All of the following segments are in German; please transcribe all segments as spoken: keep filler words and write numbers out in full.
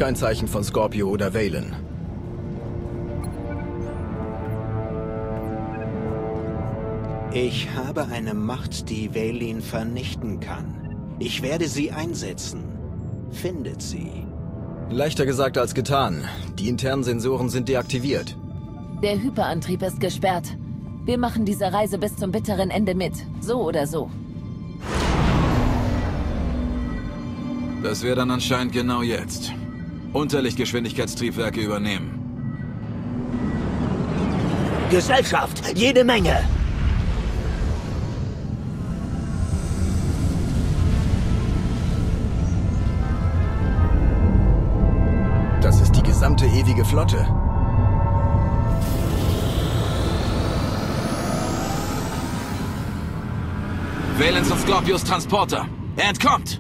kein Zeichen von Scorpio oder Valen. Ich habe eine Macht, die Vaylin vernichten kann. Ich werde sie einsetzen. Findet sie. Leichter gesagt als getan. Die internen Sensoren sind deaktiviert. Der Hyperantrieb ist gesperrt. Wir machen diese Reise bis zum bitteren Ende mit. So oder so. Das wäre dann anscheinend genau jetzt. Unterlichtgeschwindigkeitstriebwerke übernehmen. Gesellschaft, jede Menge. Das ist die gesamte ewige Flotte. Valens und Scorpios Transporter. Er entkommt!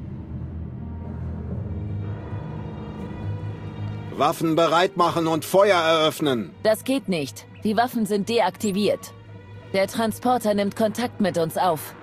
Waffen bereit machen und Feuer eröffnen. Das geht nicht. Die Waffen sind deaktiviert. Der Transporter nimmt Kontakt mit uns auf.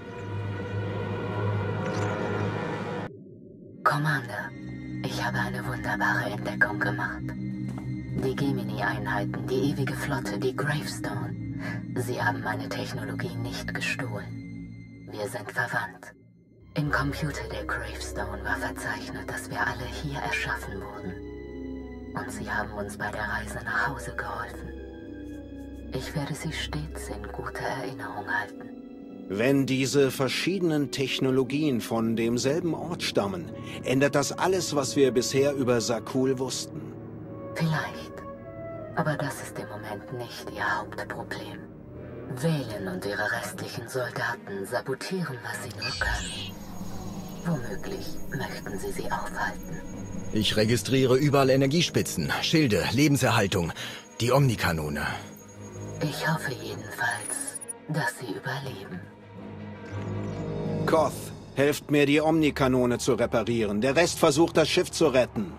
Commander, ich habe eine wunderbare Entdeckung gemacht. Die Gemini-Einheiten, die ewige Flotte, die Gravestone. Sie haben meine Technologie nicht gestohlen. Wir sind verwandt. Im Computer der Gravestone war verzeichnet, dass wir alle hier erschaffen wurden. Und sie haben uns bei der Reise nach Hause geholfen. Ich werde sie stets in guter Erinnerung halten. Wenn diese verschiedenen Technologien von demselben Ort stammen, ändert das alles, was wir bisher über Sakul wussten. Vielleicht. Aber das ist im Moment nicht ihr Hauptproblem. Valen und ihre restlichen Soldaten sabotieren, was sie nur können. Womöglich möchten sie sie aufhalten. Ich registriere überall Energiespitzen, Schilde, Lebenserhaltung, die Omnikanone. Ich hoffe jedenfalls, dass sie überleben. Koth, helft mir, die Omnikanone zu reparieren. Der Rest versucht, das Schiff zu retten.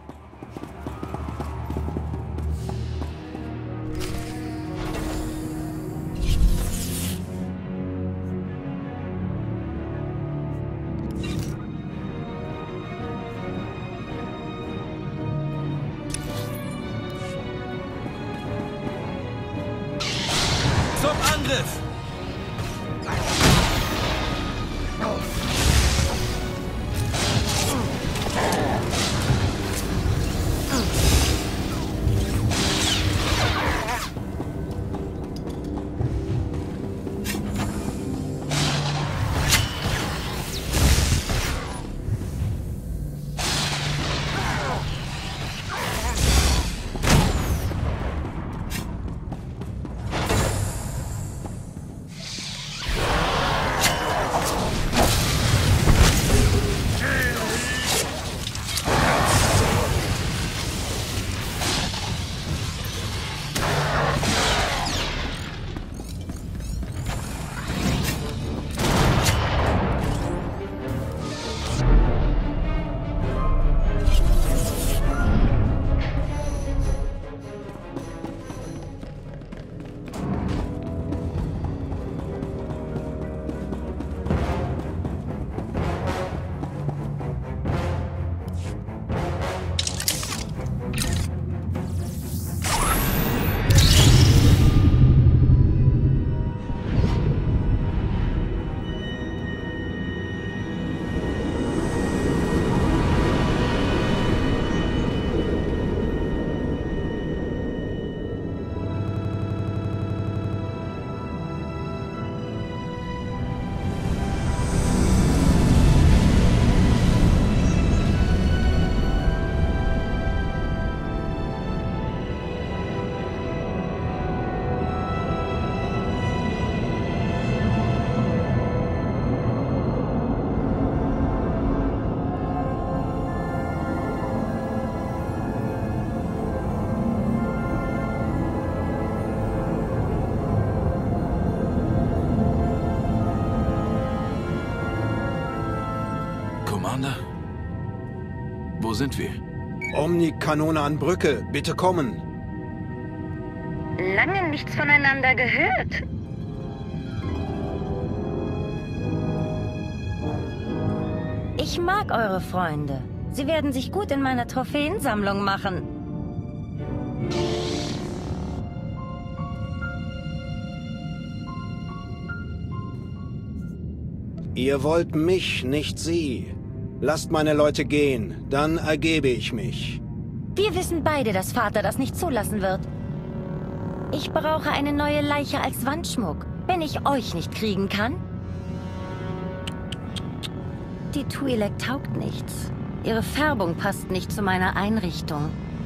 Zum Angriff! Commander? Wo sind wir? Omnikanone an Brücke, bitte kommen. Lange nichts voneinander gehört. Ich mag eure Freunde. Sie werden sich gut in meiner Trophäensammlung machen. Ihr wollt mich, nicht sie. Lasst meine Leute gehen, dann ergebe ich mich. Wir wissen beide, dass Vater das nicht zulassen wird. Ich brauche eine neue Leiche als Wandschmuck, wenn ich euch nicht kriegen kann. Die Twi'lek taugt nichts. Ihre Färbung passt nicht zu meiner Einrichtung.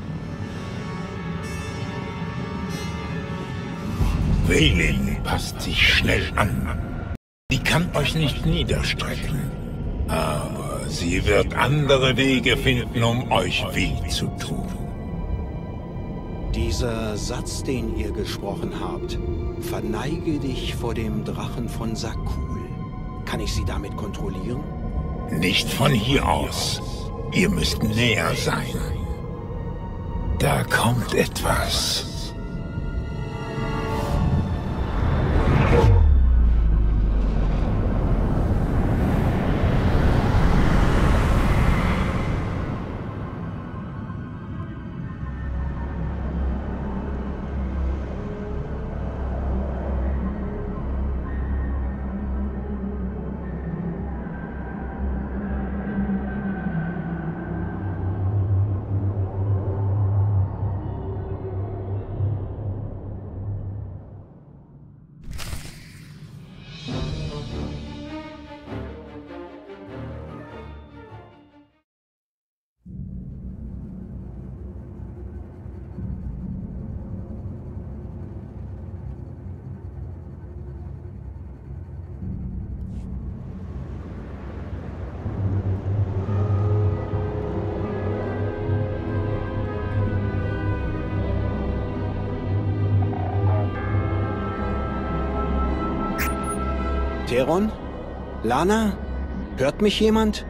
Vaylin passt sich schnell an. Sie kann euch nicht niederstrecken. Aber sie wird andere Wege finden, um euch weh zu tun. Dieser Satz, den ihr gesprochen habt, verneige dich vor dem Drachen von Sakul. Kann ich sie damit kontrollieren? Nicht von hier aus. Ihr müsst näher sein. Da kommt etwas. Teron? Lana? Hört mich jemand?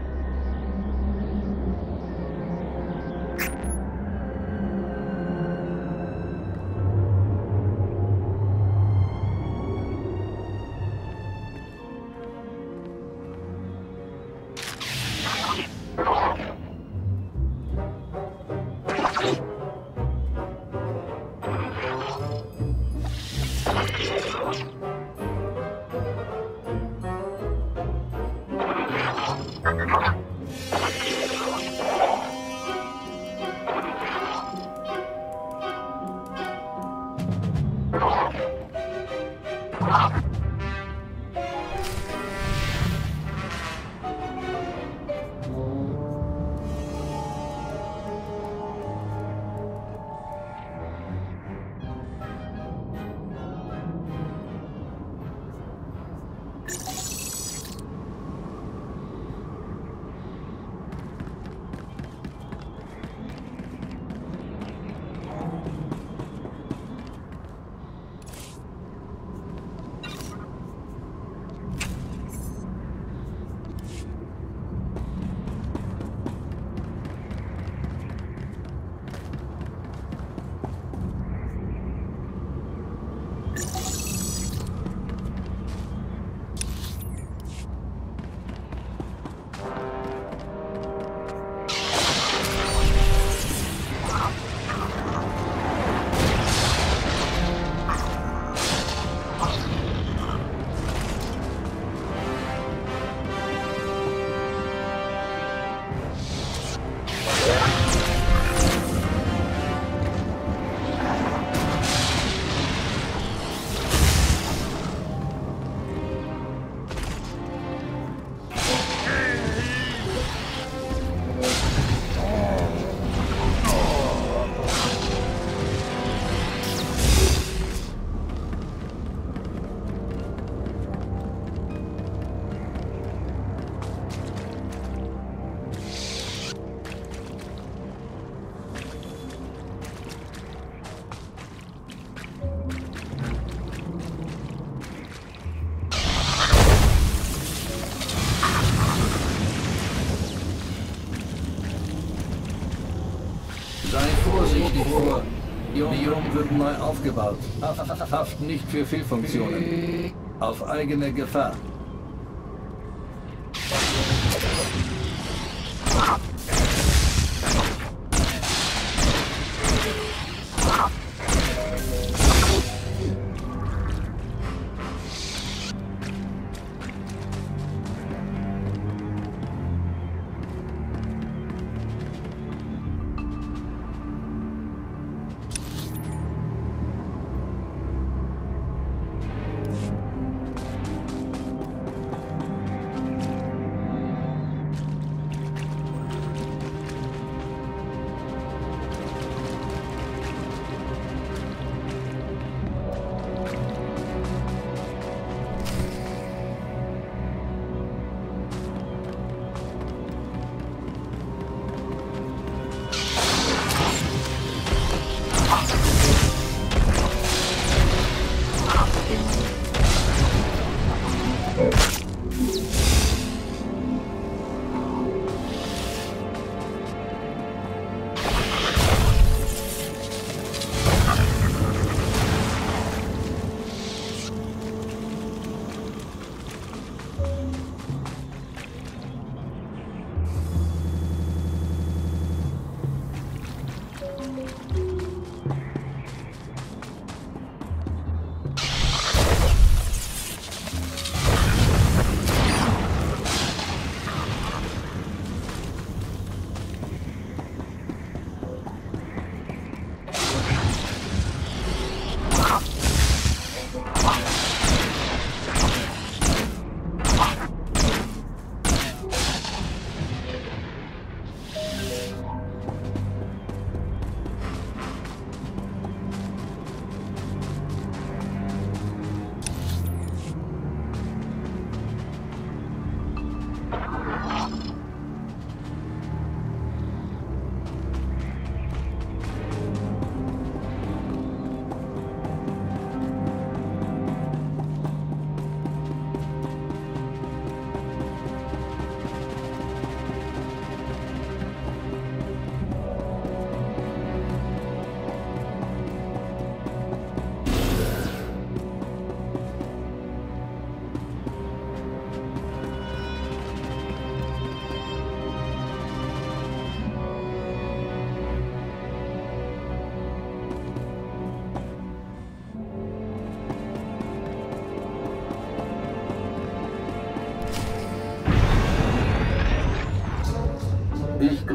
Die Umgebung wird neu aufgebaut. Haft nicht für Fehlfunktionen. Auf eigene Gefahr.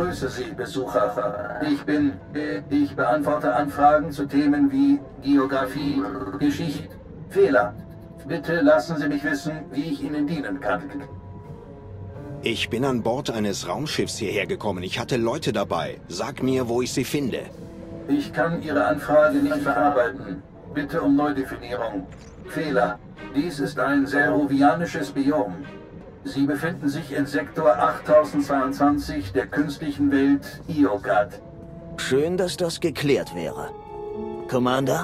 grüße Sie, Besucher. Ich bin... Ich beantworte Anfragen zu Themen wie Geografie, Geschichte, Fehler. Bitte lassen Sie mich wissen, wie ich Ihnen dienen kann. Ich bin an Bord eines Raumschiffs hierher gekommen. Ich hatte Leute dabei. Sag mir, wo ich sie finde. Ich kann Ihre Anfrage nicht verarbeiten. Bitte um Neudefinierung. Fehler. Dies ist ein serovianisches Biom. Sie befinden sich in Sektor achttausendzweiundzwanzig der künstlichen Welt Iogat. Schön, dass das geklärt wäre. Commander?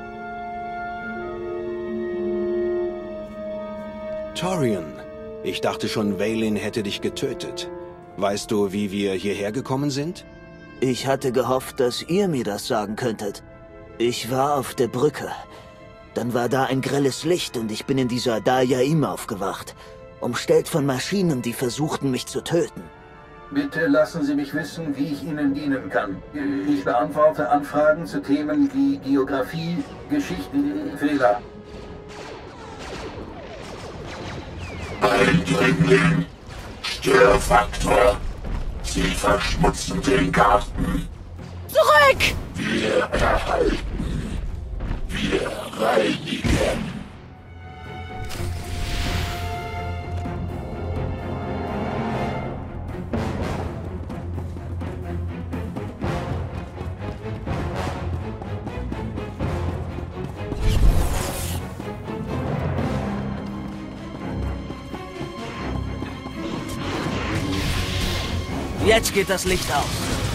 Torian, ich dachte schon, Vaylin hätte dich getötet. Weißt du, wie wir hierher gekommen sind? Ich hatte gehofft, dass ihr mir das sagen könntet. Ich war auf der Brücke. Dann war da ein grelles Licht und ich bin in dieser Dayaim aufgewacht. Umstellt von Maschinen, die versuchten, mich zu töten. Bitte lassen Sie mich wissen, wie ich Ihnen dienen kann. Ich beantworte Anfragen zu Themen wie Geografie, Geschichten, Fehler. Eindringling. Störfaktor. Sie verschmutzen den Garten. Zurück! Wir erhalten. Wir reinigen. Jetzt geht das Licht aus.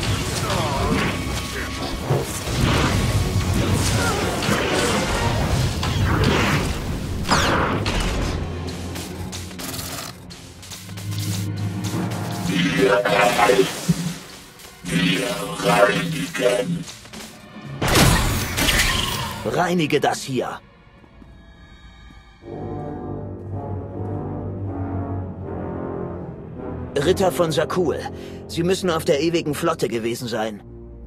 Wir erhalten. Wir reinigen. Reinige das hier. Ritter von Sakul. Sie müssen auf der ewigen Flotte gewesen sein.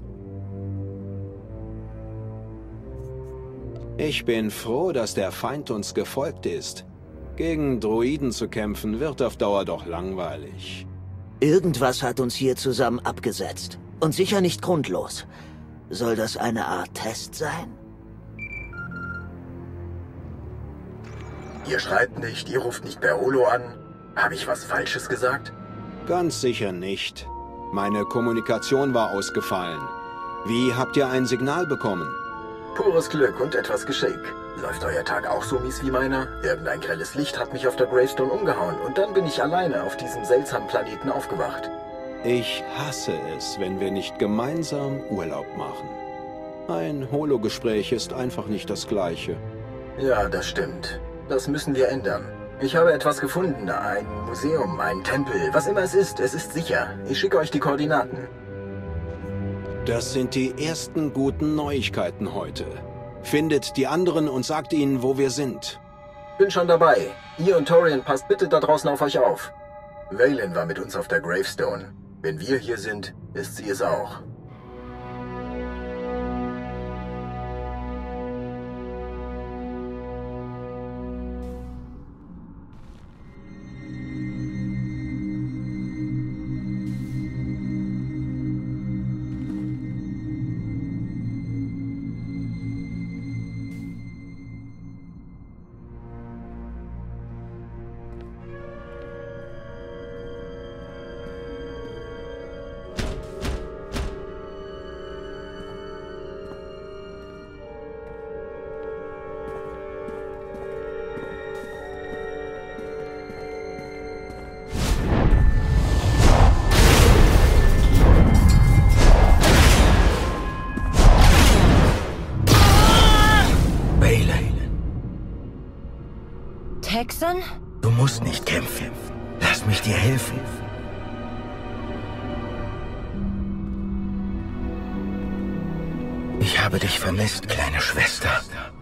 Ich bin froh, dass der Feind uns gefolgt ist. Gegen Droiden zu kämpfen, wird auf Dauer doch langweilig. Irgendwas hat uns hier zusammen abgesetzt. Und sicher nicht grundlos. Soll das eine Art Test sein? Ihr schreibt nicht, ihr ruft nicht per Holo an. Habe ich was Falsches gesagt? Ganz sicher nicht. Meine Kommunikation war ausgefallen. Wie habt ihr ein Signal bekommen? Pures Glück und etwas Geschick. Läuft euer Tag auch so mies wie meiner? Irgendein grelles Licht hat mich auf der Gravestone umgehauen und dann bin ich alleine auf diesem seltsamen Planeten aufgewacht. Ich hasse es, wenn wir nicht gemeinsam Urlaub machen. Ein Holo-Gespräch ist einfach nicht das Gleiche. Ja, das stimmt. Das müssen wir ändern. Ich habe etwas gefunden. Ein Museum, ein Tempel, was immer es ist. Es ist sicher. Ich schicke euch die Koordinaten. Das sind die ersten guten Neuigkeiten heute. Findet die anderen und sagt ihnen, wo wir sind. Bin schon dabei. Ihr und Torian, passt bitte da draußen auf euch auf. Vaylin war mit uns auf der Gravestone. Wenn wir hier sind, ist sie es auch. Texan? Du musst nicht kämpfen. Lass mich dir helfen. Ich habe dich vermisst, kleine Schwester.